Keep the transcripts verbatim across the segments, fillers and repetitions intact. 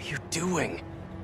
are you doing?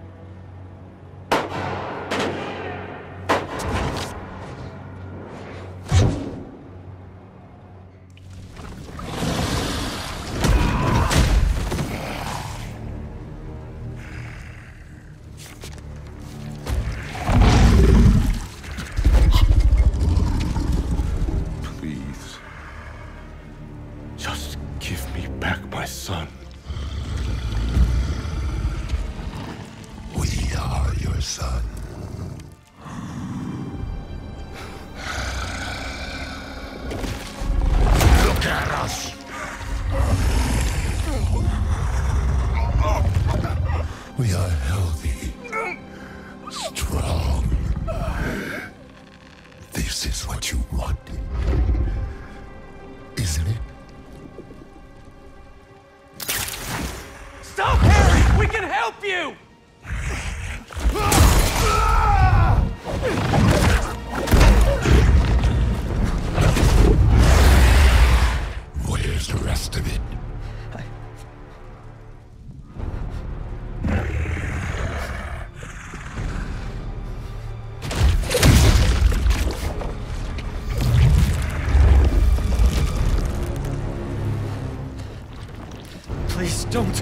Don't.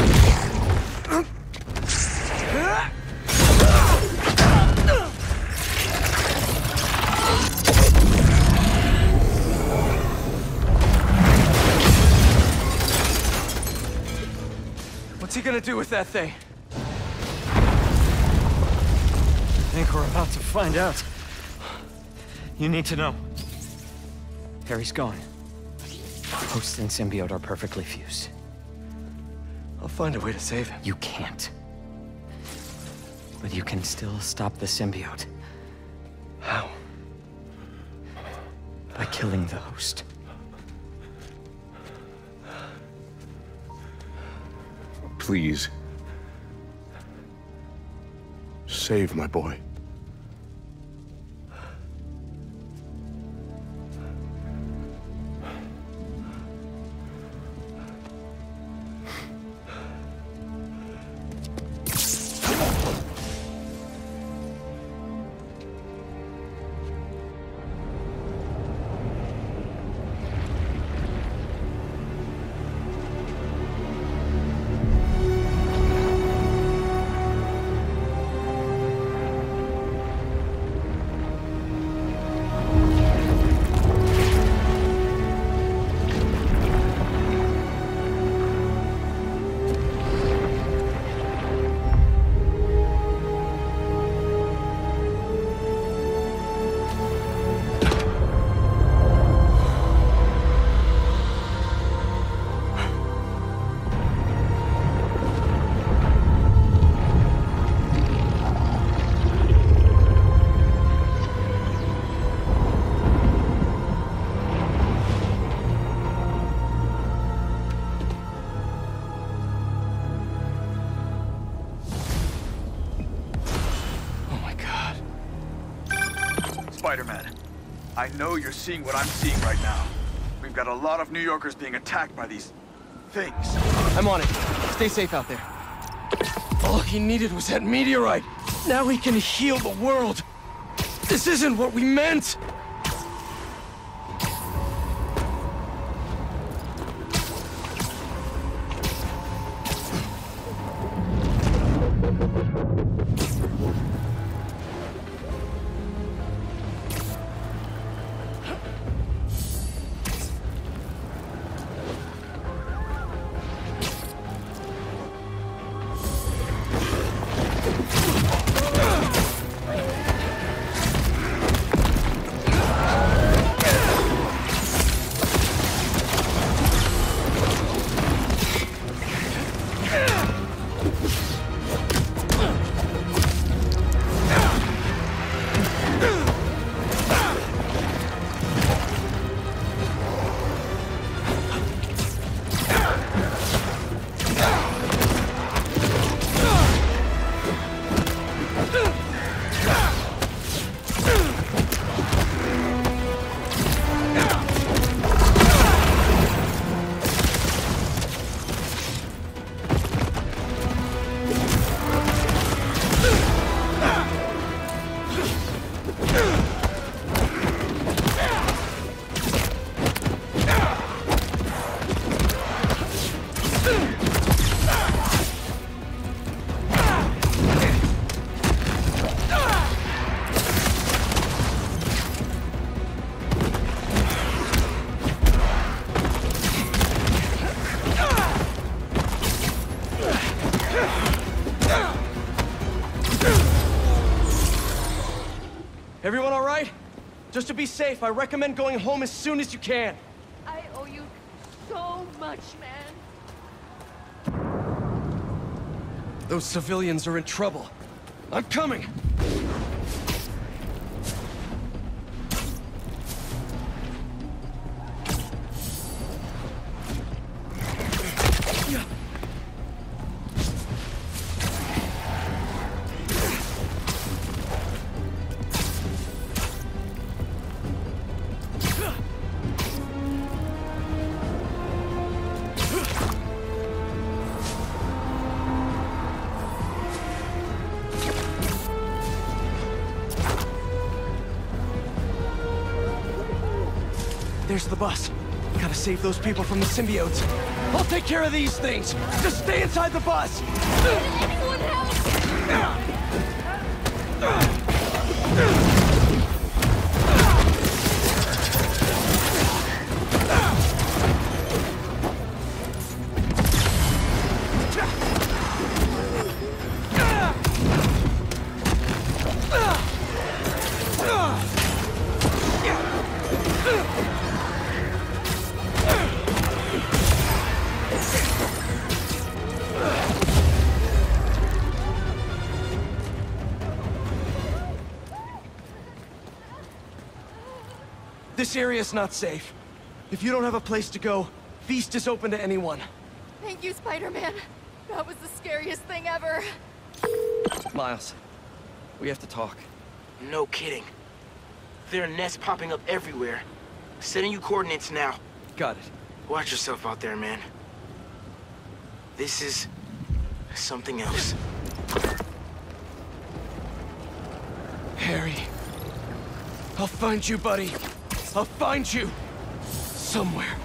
What's he gonna do with that thing? I think we're about to find out. You need to know. Harry's gone. Host and symbiote are perfectly fused. I'll find a way to save him. You can't. But you can still stop the symbiote. How? By killing the host. Please. Save my boy. Spider-Man, I know you're seeing what I'm seeing right now. We've got a lot of New Yorkers being attacked by these things. I'm on it. Stay safe out there. All he needed was that meteorite. Now he can heal the world. This isn't what we meant. Just to be safe, I recommend going home as soon as you can. I owe you so much, man. Those civilians are in trouble. I'm coming! There's the bus. Gotta save those people from the symbiotes. I'll take care of these things. Just stay inside the bus. Anyone help? This area's not safe. If you don't have a place to go, Feast is open to anyone. Thank you, Spider-Man. That was the scariest thing ever. Miles, we have to talk. No kidding. There are nests popping up everywhere. Sending you coordinates now. Got it. Watch yourself out there, man. This is something else. Harry. I'll find you, buddy. I'll find you. Somewhere.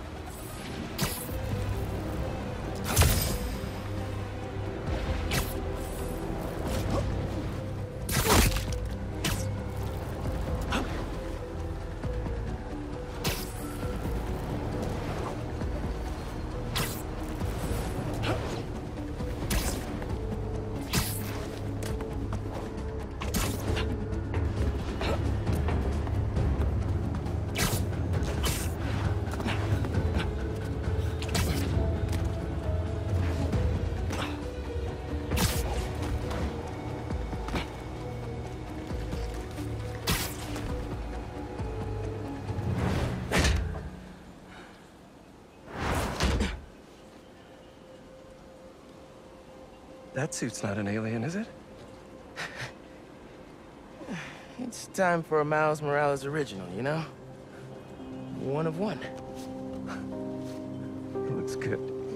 That suit's not an alien, is it? It's time for a Miles Morales original, you know? One of one. It looks good.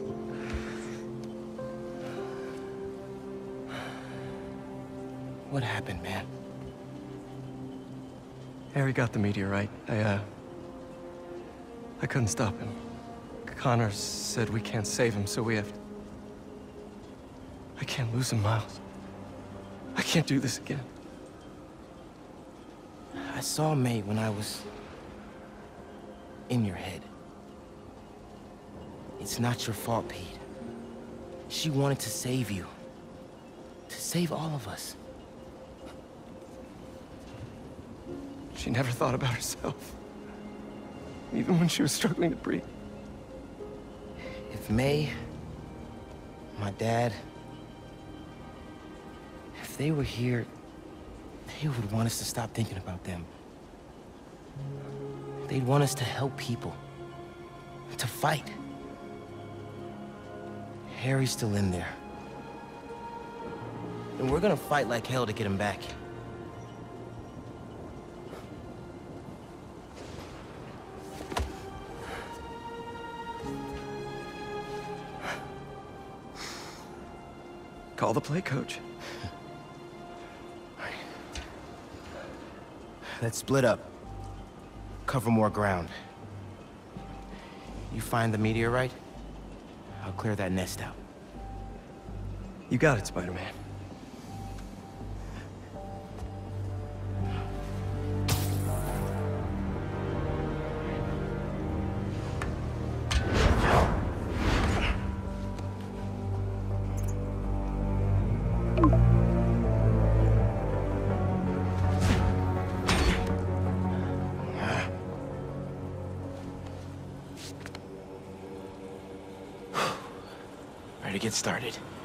What happened, man? Harry got the meteorite. I, uh... I couldn't stop him. Connor said we can't save him, so we have to... I can't lose him, Miles. I can't do this again. I saw May when I was... in your head. It's not your fault, Pete. She wanted to save you. To save all of us. She never thought about herself. Even when she was struggling to breathe. If May... my dad... if they were here, they would want us to stop thinking about them. They'd want us to help people. To fight. Harry's still in there. And we're gonna fight like hell to get him back. Call the play, coach. Let's split up. Cover more ground. You find the meteorite, I'll clear that nest out. You got it, Spider-Man. to get started.